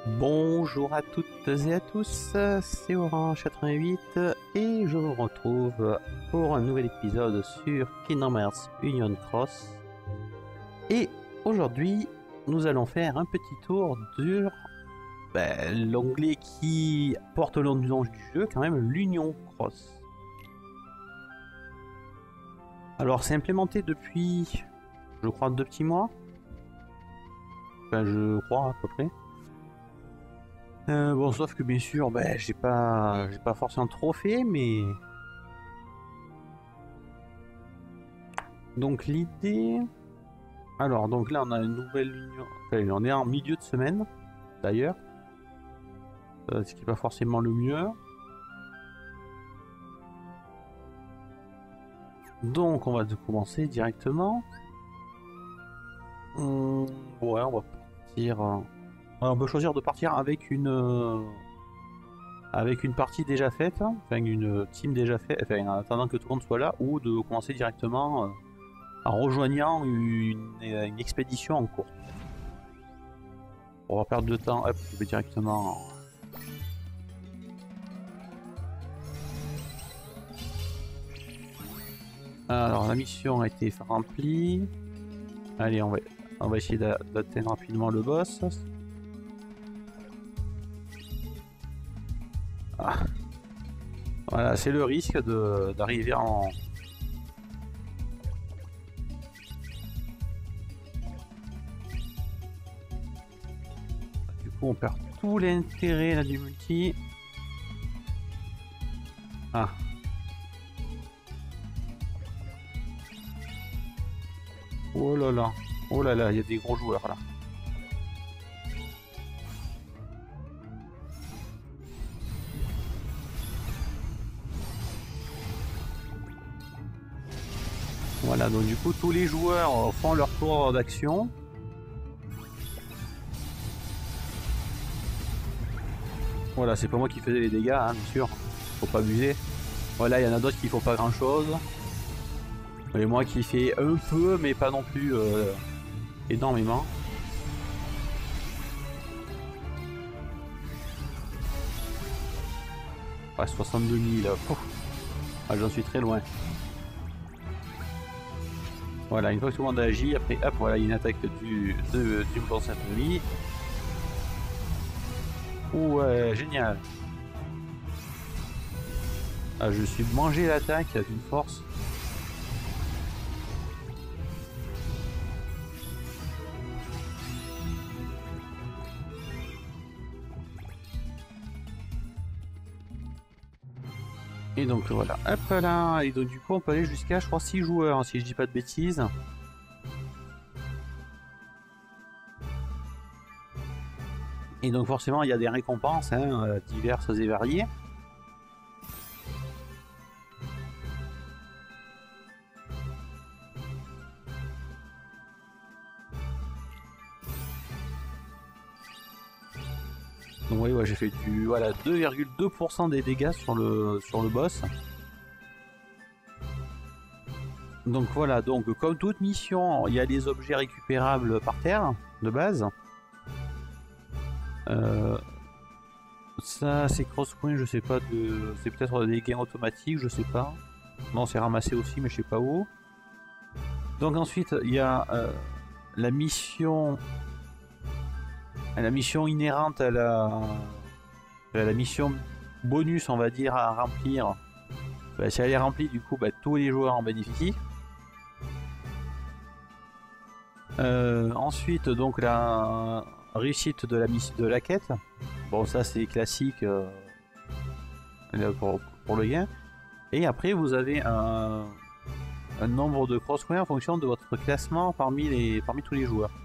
Bonjour à toutes et à tous, c'est Orange88 et je vous retrouve pour un nouvel épisode sur Kingdom Hearts Union Cross. Et aujourd'hui, nous allons faire un petit tour sur l'onglet qui porte le nom du jeu, quand même, l'Union Cross. Alors, c'est implémenté depuis, je crois, 2 petits mois. Enfin, je crois à peu près. Bon, sauf que bien sûr, j'ai pas forcément trop fait, mais donc l'idée. Alors, donc là, on a une nouvelle union. Enfin, on est en milieu de semaine, d'ailleurs, ce qui n'est pas forcément le mieux. Donc, on va commencer directement. Ouais, on va partir. On peut choisir de partir avec une partie déjà faite, hein, enfin une team déjà faite, enfin en attendant que tout le monde soit là, ou de commencer directement en rejoignant une expédition en cours. On va perdre de temps, hop, je vais directement. Alors la mission a été remplie. Allez, on va essayer d'atteindre rapidement le boss. Ah. Voilà, c'est le risque d'arriver en... Du coup, on perd tout l'intérêt là du multi. Ah. Oh là là. Oh là là, il y a des gros joueurs là. Voilà, donc du coup tous les joueurs font leur tour d'action. Voilà, c'est pas moi qui faisais les dégâts, hein, bien sûr. Faut pas abuser. Voilà, il y en a d'autres qui font pas grand chose. Et moi qui fais un peu, mais pas non plus énormément. Ouais, 62 000. Ah, j'en suis très loin. Voilà, une fois que tout le monde a agi, après hop, voilà, il y a une attaque du boss ennemi. Ouais, génial. Ah, je suis mangé l'attaque d'une force. Et donc voilà, hop là, et donc du coup on peut aller jusqu'à je crois 6 joueurs, hein, si je dis pas de bêtises. Et donc forcément il y a des récompenses, hein, diverses et variées. Donc oui, ouais, j'ai fait du voilà 2,2% des dégâts sur le boss. Donc voilà, donc comme toute mission, il y a des objets récupérables par terre de base. Ça c'est crosscoin, je sais pas, c'est peut-être des gains automatiques, je sais pas. Non, c'est ramassé aussi, mais je sais pas où. Donc ensuite il y a la mission inhérente à la mission bonus, on va dire, à remplir. Si elle est remplie, du coup tous les joueurs en bénéficient. Ensuite, donc la réussite de la quête. Bon, ça c'est classique pour le gain. Et après, vous avez un nombre de crosscoins en fonction de votre classement parmi tous les joueurs.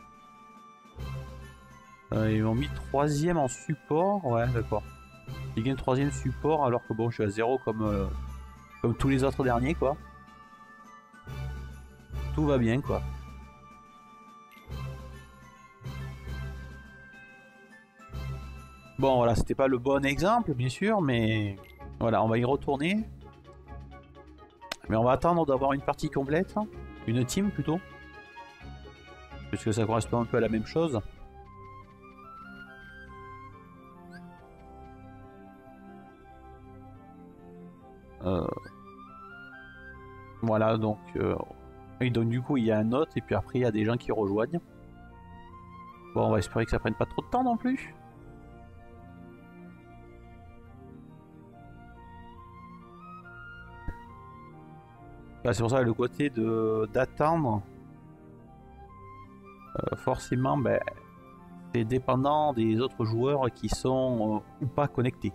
Ils m'ont mis 3ème en support, ouais, d'accord. J'ai gagné 3ème support alors que bon, je suis à 0 comme tous les autres derniers, quoi. Tout va bien, quoi. Bon, voilà, c'était pas le bon exemple, bien sûr, mais voilà, on va y retourner. Mais on va attendre d'avoir une partie complète, une team plutôt, puisque ça correspond un peu à la même chose. Voilà, donc, et donc du coup il y a un autre, et puis après il y a des gens qui rejoignent. Bon, on va espérer que ça prenne pas trop de temps non plus. C'est pour ça le côté d'attendre, forcément, ben, c'est dépendant des autres joueurs qui sont ou pas connectés.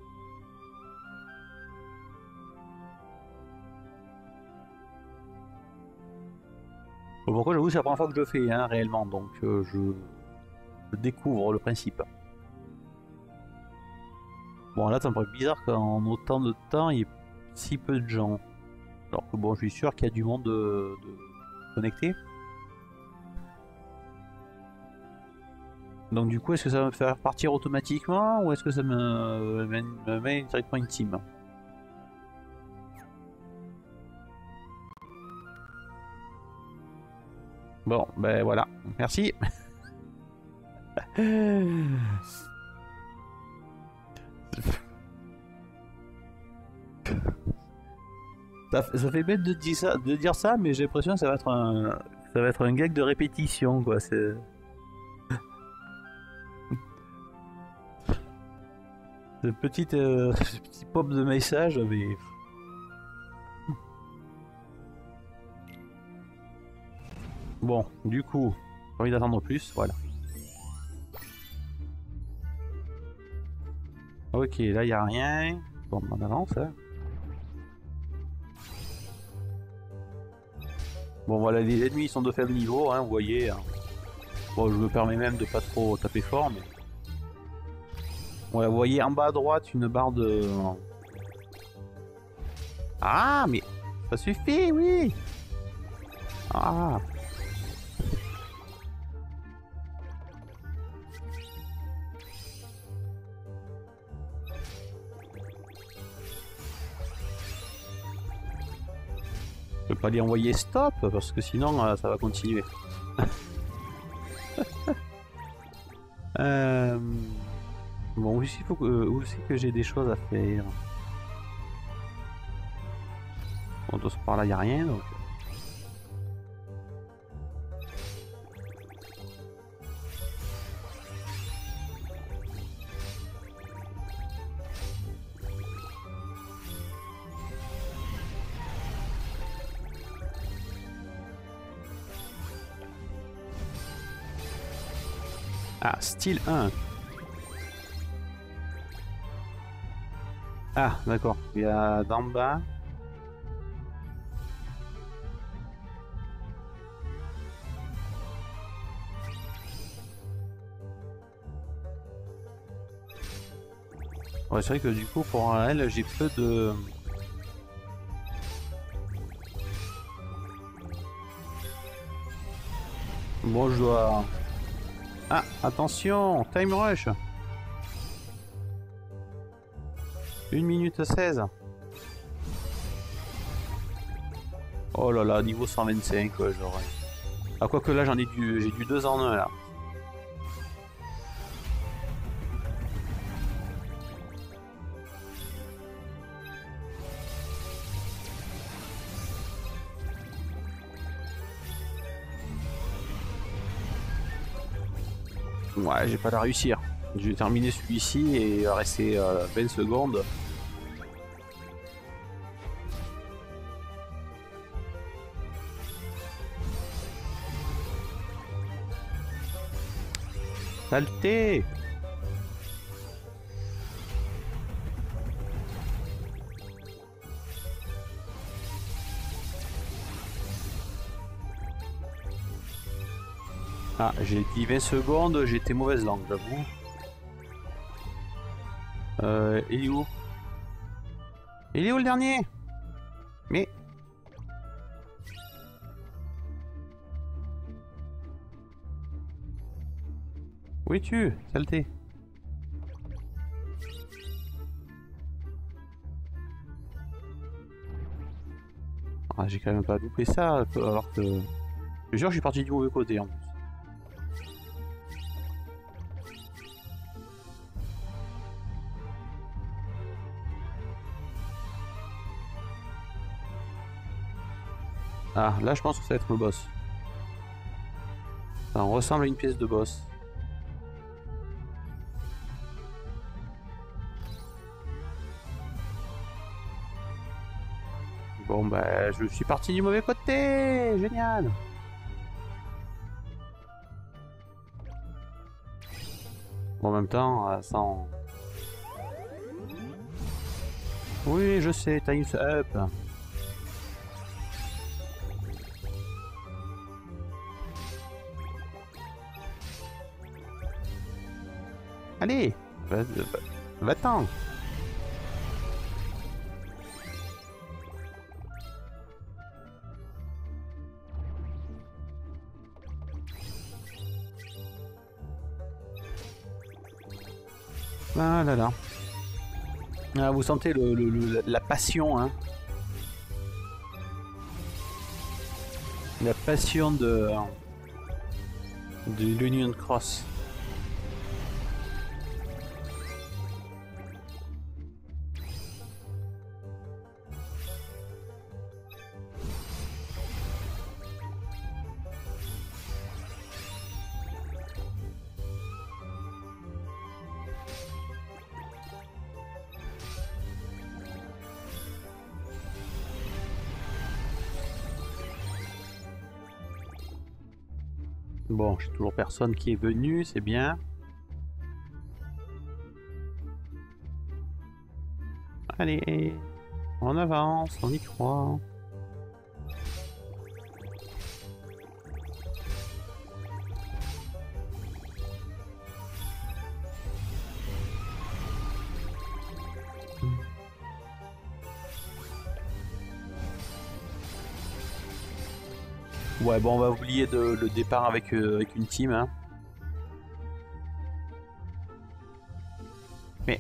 Bon, pourquoi j'avoue, c'est la première fois que je le fais, hein, réellement, donc je découvre le principe. Bon, là, ça me paraît bizarre qu'en autant de temps, il y ait si peu de gens. Alors que bon, je suis sûr qu'il y a du monde de connecté. Donc du coup, est-ce que ça va me faire partir automatiquement ou est-ce que ça me met directement une team? Bon, ben voilà, merci. Ça fait bête de dire ça, mais j'ai l'impression que ça va être un gag de répétition, quoi. C'est ce petit pop de message, mais bon, du coup, j'ai envie d'attendre plus, voilà. Ok, là il y a rien. Bon, on avance. Hein. Bon, voilà, les ennemis sont de faible niveau, hein, vous voyez. Hein. Bon, je me permets même de pas trop taper fort, mais. Ouais, vous voyez en bas à droite une barre de. Ah, mais ça suffit, oui. Ah. Je peux pas lui envoyer stop parce que sinon ça va continuer. Bon, il faut que, où c'est que j'ai des choses à faire. Bon, de ce par là, il n'y a rien donc. Ah, style 1. Ah, d'accord. Il y a d'en bas. Ouais, c'est vrai que du coup, pour elle, j'ai peu de. Bon, je dois. Ah, attention, time rush. 1 minute 16. Oh là là, niveau 125, ouais, j'aurais. Ah, quoique là, j'ai du 2 en 1 là. Ouais, j'ai pas la réussir. Je vais terminer celui-ci et il va rester 20 secondes. Saleté! Ah, j'ai dit 20 secondes, j'étais mauvaise langue, j'avoue. Il est où? Il est où le dernier? Mais... Où es-tu, saleté? Ah, j'ai quand même pas loupé ça, alors que... Je jure, je suis parti du mauvais côté en plus. Ah, là je pense que ça va être le boss. Ça ressemble à une pièce de boss. Bon bah je suis parti du mauvais côté. Génial. Bon, en même temps, sans... Oui, je sais, Time's Up. Allez, va-t'en. Ah là là. Ah, vous sentez la passion, hein. La passion de l'Union Cross. Bon, j'ai toujours personne qui est venu, c'est bien. Allez, on avance, on y croit. Ouais, bon, on va oublier le départ avec une team, hein. Mais...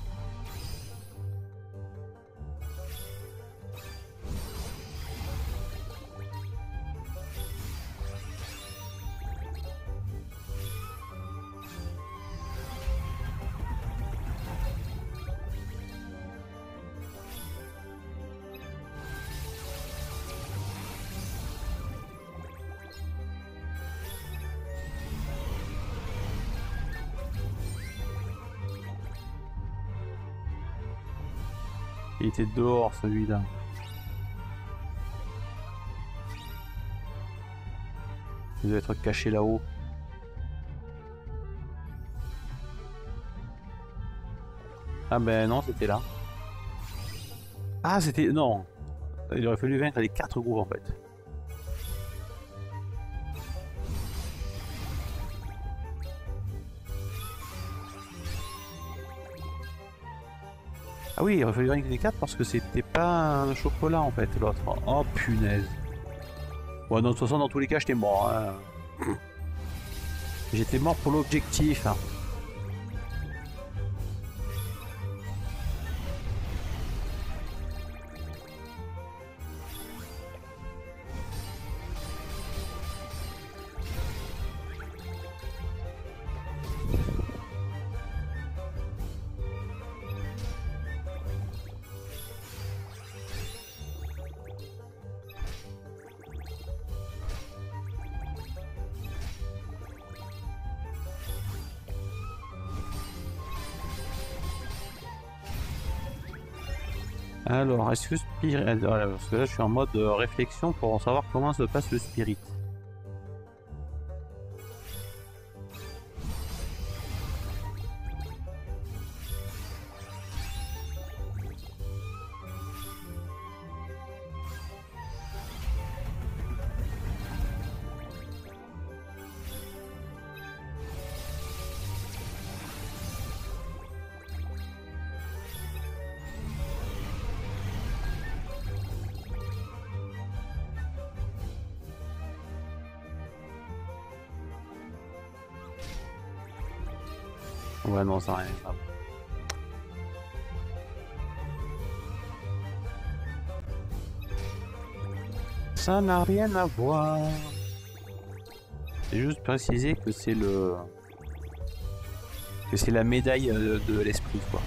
il était dehors, celui-là. Il doit être caché là-haut. Ah ben non, c'était là. Ah, c'était... Non. Il aurait fallu vaincre les 4 groupes, en fait. Ah oui, il aurait fallu vaincre les 4 parce que c'était pas un chocolat, en fait, l'autre. Oh, punaise. Ouais, non, de toute façon, dans tous les cas, j'étais mort. Hein. J'étais mort pour l'objectif. Hein. Alors, est-ce que Spirit... Voilà, parce que là, je suis en mode réflexion pour savoir comment se passe le Spirit. Ouais, non, ça n'a rien à voir. Ça n'a rien à voir. C'est juste préciser que c'est le... que c'est la médaille de l'esprit, quoi.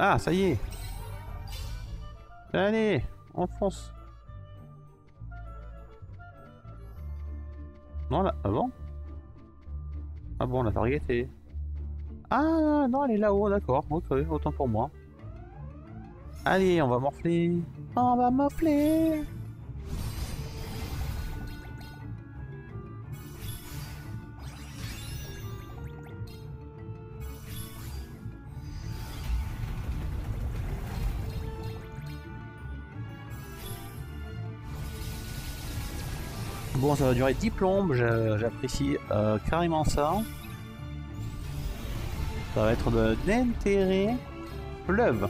Ah, ça y est. Allez, on fonce. Non, là, ah bon? Ah bon, on l'a targeté. Ah non, elle est là-haut, d'accord. Ok, autant pour moi. Allez, on va morfler. On va morfler. Bon, ça va durer 10 plombes, j'apprécie carrément ça. Ça va être d'intérêt. Fleuve.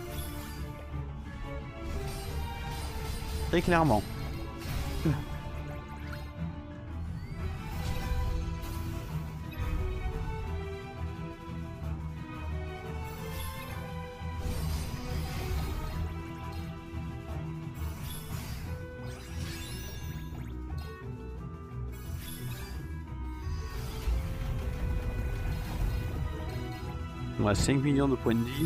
Très clairement. On a 5 millions de points de vie.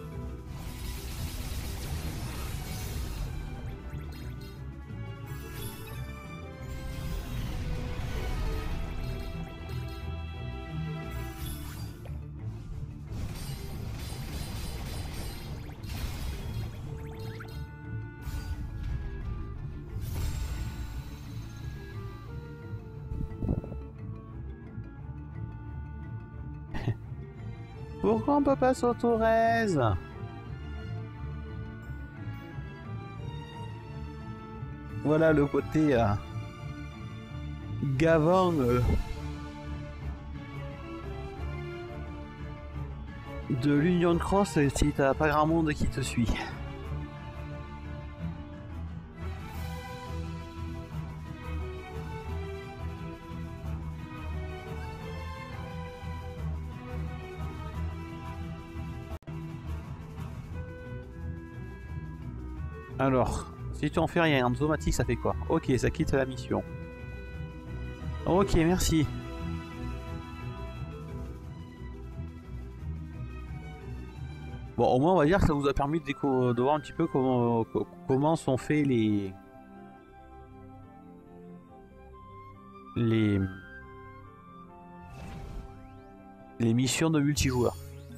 Pourquoi on peut pas s'auto-raise? Voilà le côté gavant de l'Union Cross si t'as pas grand monde qui te suit. Alors, si tu en fais rien, en automatique ça fait quoi? Ok, ça quitte la mission. Ok, merci. Bon, au moins on va dire que ça vous a permis de voir un petit peu comment sont faits les, les missions de multijoueur.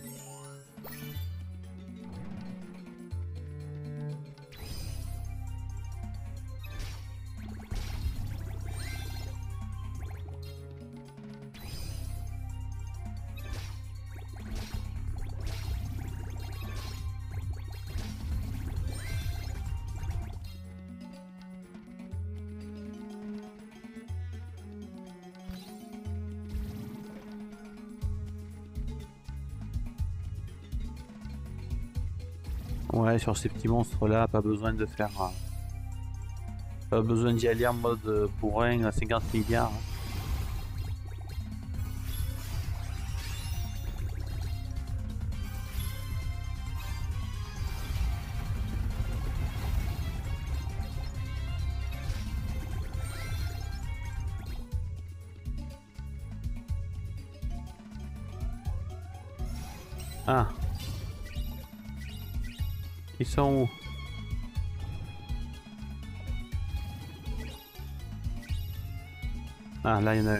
Ouais, sur ces petits monstres là, pas besoin de faire. Pas besoin d'y aller en mode bourrin à 50 milliards. Ah. Ils sont où? Ah, là il y en a un.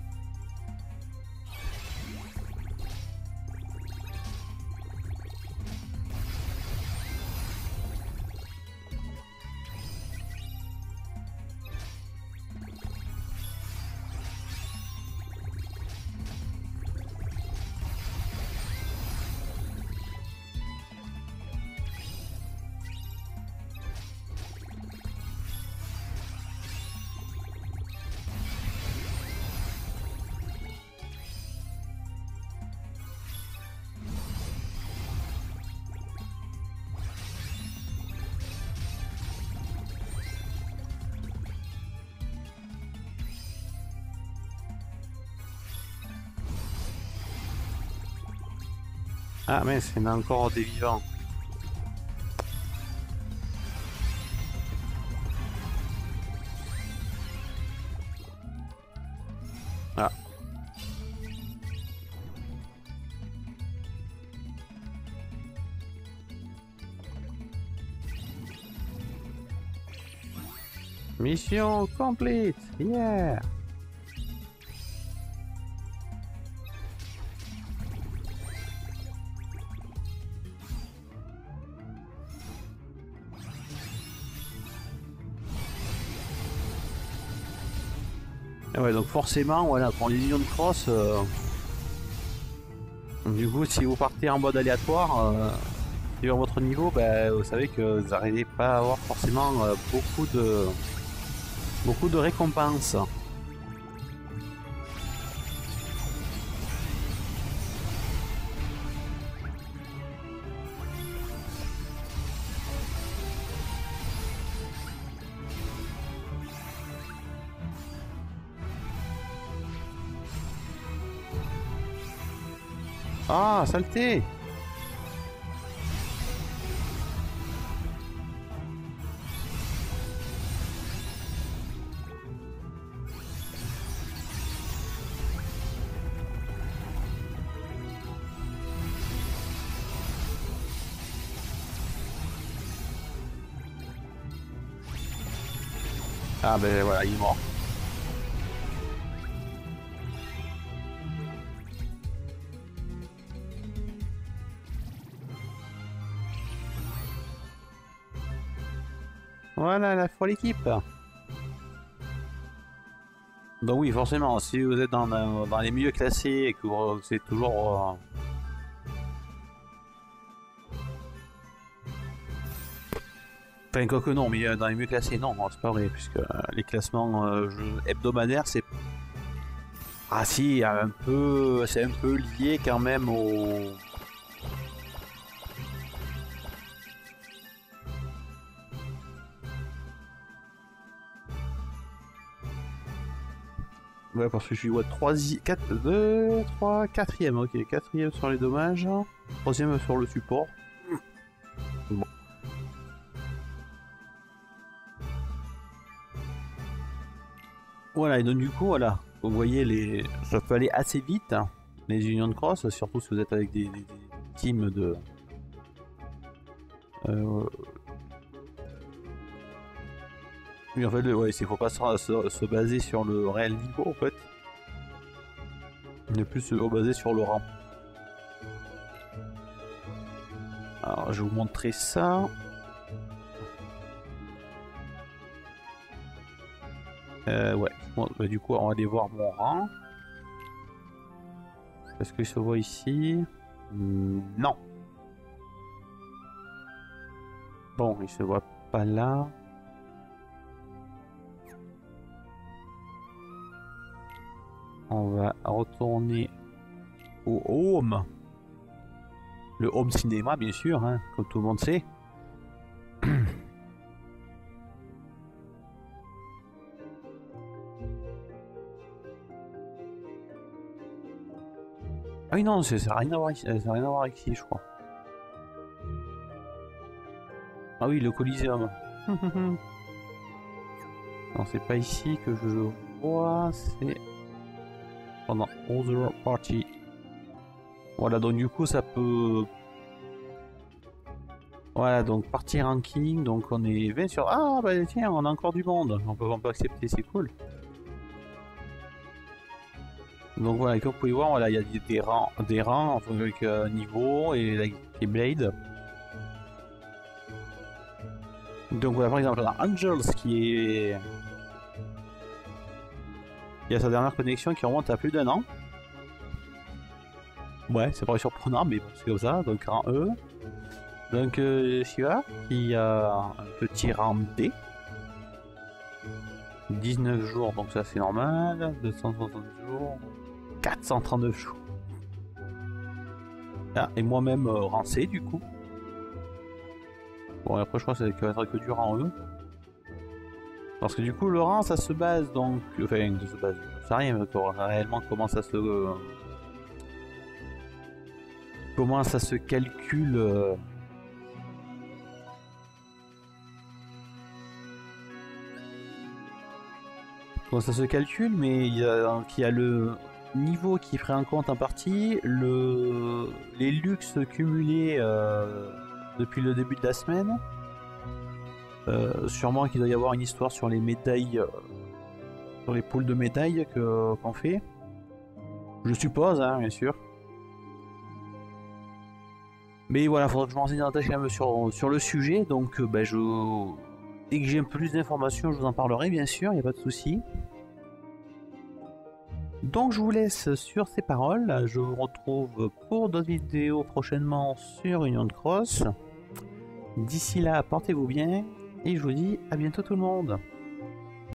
Ah mais il y en a encore des vivants. Ah. Mission complete. Yeah. Et ouais, donc forcément, voilà, pour les Union Cross, du coup, si vous partez en mode aléatoire, sur votre niveau, ben, vous savez que vous n'arrivez pas à avoir forcément beaucoup de récompenses. Ah, saleté! Ah ben voilà, il est mort. Voilà la folle équipe. Donc oui, forcément, si vous êtes dans les milieux classés et que c'est toujours... Enfin, quoi que non, mais dans les milieux classés, non, c'est pas vrai, puisque les classements hebdomadaires, c'est... Ah si, c'est un peu lié quand même au... Ouais, parce que je suis 4ème, ok, 4ème sur les dommages, 3ème sur le support. Bon. Voilà, et donc du coup, voilà, vous voyez, ça peut aller assez vite, hein, les unions de cross, surtout si vous êtes avec des teams de... Oui, en fait, ouais, il faut pas se baser sur le réel niveau, en fait. Mais plus se baser sur le rang. Alors, je vais vous montrer ça. Ouais. Bon, bah, du coup, on va aller voir mon rang. Est-ce qu'il se voit ici? Non. Bon, il se voit pas là. On va retourner au home. Le home cinéma, bien sûr, hein, comme tout le monde sait. Ah oui, non, ça n'a rien à voir ici, ça n'a rien à voir ici, je crois. Ah oui, le Coliseum. Non, c'est pas ici que je le vois, c'est pendant Other Party. Voilà, donc du coup, ça peut... Voilà, donc partie ranking, donc on est 20 sur... Ah, bah tiens, on a encore du monde. On peut accepter, c'est cool. Donc voilà, comme vous pouvez voir, voilà, il y a des rangs avec niveau et la Keyblade. Donc voilà, par exemple, dans Angels qui a sa dernière connexion qui remonte à plus d'1 an. Ouais, c'est pas surprenant, mais bon, c'est comme ça, donc rang E. Donc Shiva qui a un petit rang D. 19 jours, donc ça c'est normal. 260 jours. 439 jours. Ah, et moi-même rang C du coup. Bon, et après je crois que ça va être que du rang E. Parce que du coup le rang ça se base donc... Enfin, ça se base... Ça sait rien réellement comment ça se... Comment ça se calcule... Comment ça se calcule, mais il y a le niveau qui est pris en compte en partie, les luxe cumulés depuis le début de la semaine, Sûrement qu'il doit y avoir une histoire sur les médailles, sur les poules de médailles qu'on fait. Je suppose, hein, bien sûr. Mais voilà, faudra que je m'enseigne davantage quand même sur le sujet. Donc, dès que j'ai un peu plus d'informations, je vous en parlerai, bien sûr, il n'y a pas de souci. Donc, je vous laisse sur ces paroles. Je vous retrouve pour d'autres vidéos prochainement sur Union de Cross. D'ici là, portez-vous bien et je vous dis à bientôt tout le monde.